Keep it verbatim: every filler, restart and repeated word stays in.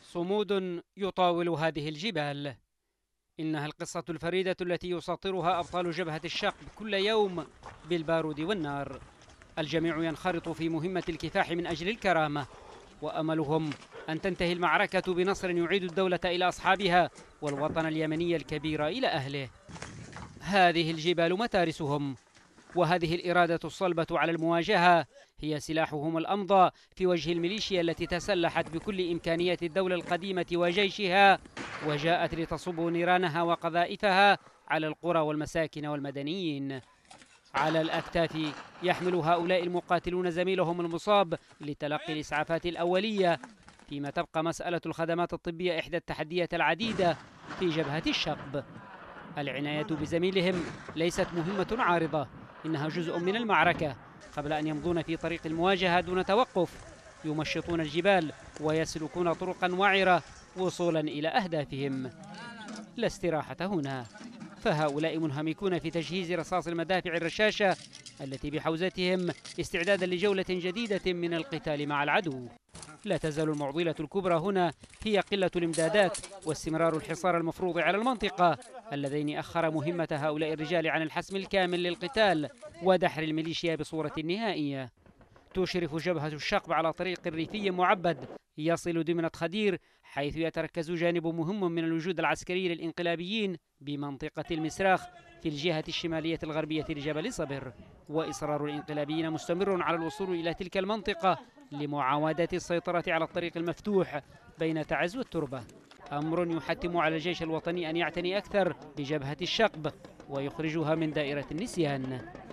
صمود يطاول هذه الجبال. إنها القصة الفريدة التي يساطرها أبطال جبهة الشقب كل يوم بالبارود والنار. الجميع ينخرط في مهمة الكفاح من أجل الكرامة، وأملهم أن تنتهي المعركة بنصر يعيد الدولة إلى أصحابها والوطن اليمني الكبير إلى أهله. هذه الجبال متارسهم، وهذه الإرادة الصلبة على المواجهة هي سلاحهم الأمضى في وجه الميليشيا التي تسلحت بكل إمكانيات الدولة القديمة وجيشها، وجاءت لتصب نيرانها وقذائفها على القرى والمساكن والمدنيين. على الأكتاف يحمل هؤلاء المقاتلون زميلهم المصاب لتلقي الإسعافات الأولية، فيما تبقى مسألة الخدمات الطبية إحدى التحديات العديدة في جبهة الشقب. العناية بزميلهم ليست مهمة عارضة، إنها جزء من المعركة. قبل أن يمضون في طريق المواجهة دون توقف يمشطون الجبال ويسلكون طرقا وعرة وصولا إلى أهدافهم. لا استراحة هنا، فهؤلاء منهمكون في تجهيز رصاص المدافع الرشاشة التي بحوزتهم استعدادا لجولة جديدة من القتال مع العدو. لا تزال المعضلة الكبرى هنا هي قلة الإمدادات واستمرار الحصار المفروض على المنطقة، اللذين أخر مهمة هؤلاء الرجال عن الحسم الكامل للقتال ودحر الميليشيا بصورة نهائية. تشرف جبهة الشقب على طريق ريفي معبد يصل دمنة خدير، حيث يتركز جانب مهم من الوجود العسكري للإنقلابيين بمنطقة المسراخ في الجهة الشمالية الغربية لجبل صبر. وإصرار الإنقلابيين مستمر على الوصول إلى تلك المنطقة لمعاودة السيطرة على الطريق المفتوح بين تعز والتربة، أمر يحتم على الجيش الوطني أن يعتني أكثر بجبهة الشقب ويخرجها من دائرة النسيان.